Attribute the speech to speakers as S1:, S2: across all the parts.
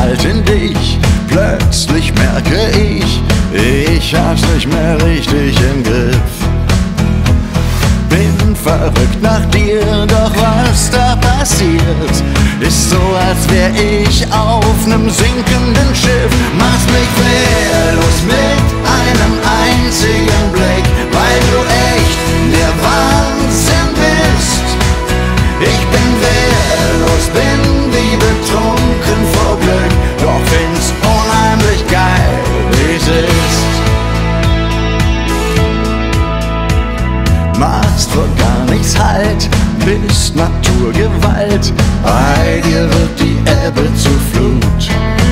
S1: halt in dich. Plötzlich merke ich hab's nicht mehr richtig im Griff. Bin verrückt nach dir, doch was da passiert, ist so, als wär ich auf nem sinkenden Schiff. Machst mich wehrlos mit einem einzigen Blick, weil du echt der Wahnsinn bist. Ich bin wehrlos, bin wie betrunken vor Glück, doch find's unheimlich geil, wie's ist. Machst vor gar nichts Halt, bist Naturgewalt, bei dir wird die Ebbe zur Flut.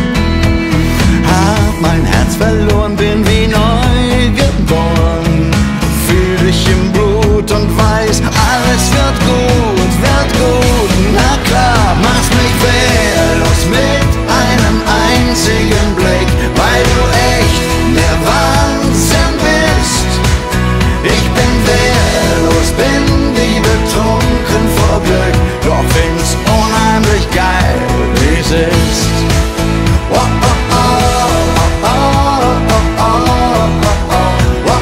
S1: Hab mein Herz verloren, bin wie neu geboren, fühl dich im Blut und weiß, alles wird gut, na klar. Machst mich wehrlos mit einem einzigen Blick, weil du echt der Wahnsinn bist. Ich bin wehrlos, bin wie betrunken vor Glück, doch find's unheimlich geil, wie's ist. Oh, oh, oh, oh, oh, oh, oh, oh, oh,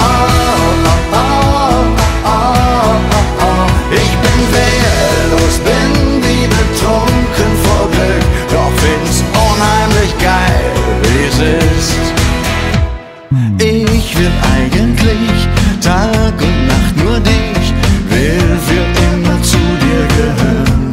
S1: oh, oh. Ich bin wehrlos, bin wie betrunken vor Glück, doch find's unheimlich geil, wie's ist. Ich will eigentlich Tag und Nacht nur dich, will für immer zu dir gehören.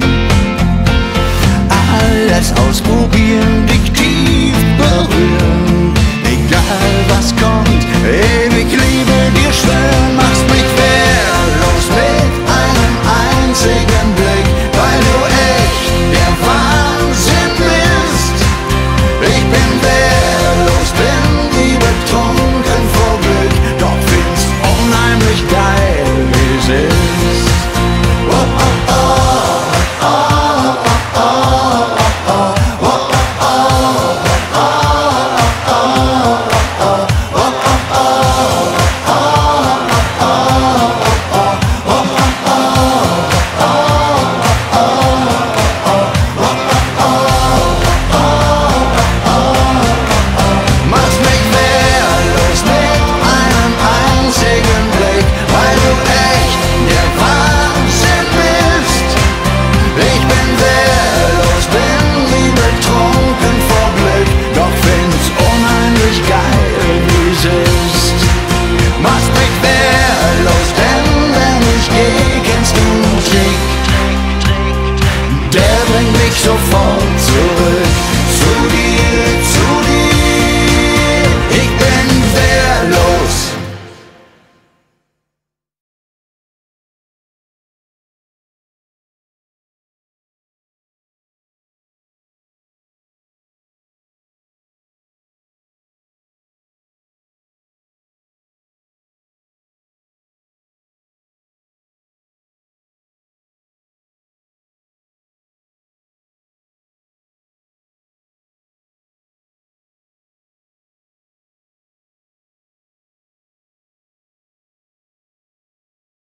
S1: Alles ausprobieren, dich tief berühren, egal was kommt, ewig Liebe dir schwören. Machst mich wehrlos mit einem einzigen Blick, weil du echt der Wahnsinn bist. Ich bin wehrlos, bin wie betrunken vor Glück, doch find's unheimlich geil, wie's ist. Oh, oh, oh, oh, oh, oh, oh, oh, oh, oh, machst mich wehrlos mit einem einzigen Blick, weil du echt der Wahnsinn bist. Ich bin wehrlos, bin wie betrunken vor Glück, doch find's unheimlich geil, wie's ist. Machst mich wehrlos, denn wenn ich geh, kennst du Musik, der bringt mich sofort